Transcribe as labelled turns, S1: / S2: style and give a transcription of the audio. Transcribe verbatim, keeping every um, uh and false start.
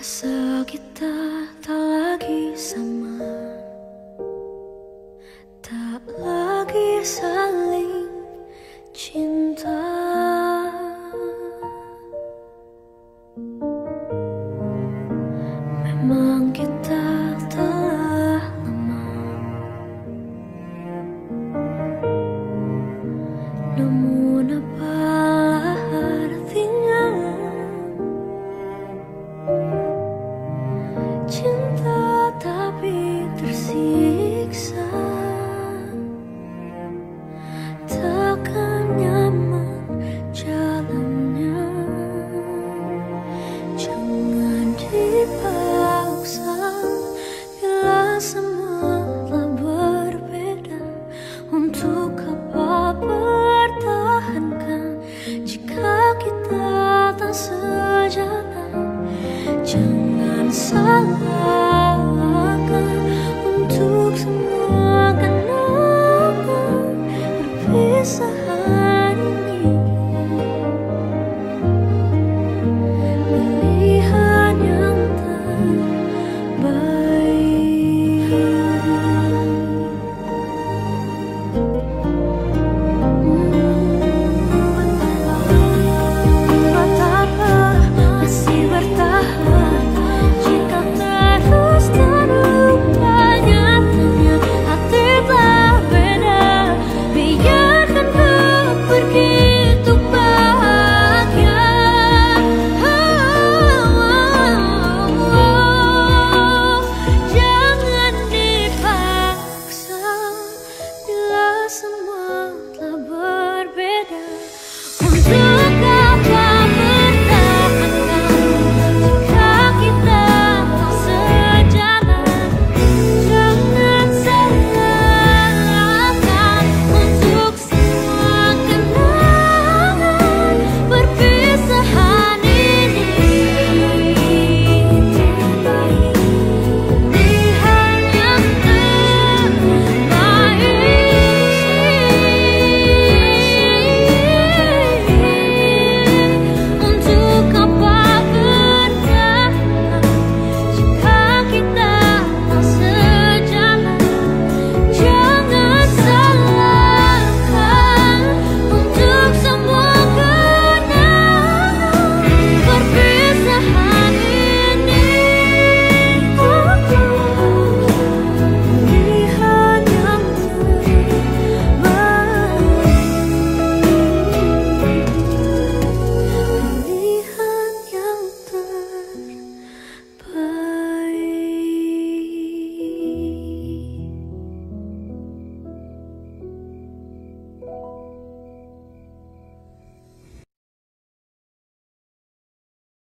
S1: Rasa kita tak lagi sama, tak lagi saling cinta. Memang kita telah lama, namun apalah artinya cinta tapi tersiksa, takkan nyaman jalannya. Jangan dipaksa bila semua telah berbeda. Untuk apa pertahankan jika kita tak sejalan? Jangan salahkan untuk semua kenapa perpisahan ini. Pilihan yang terbaik. Buat apa masih bertahan jika terus terlupanya? Hati telah beda, biarkan kau pergi untuk bahagia. Jangan dipaksa bila semua telah berbeda. Untuk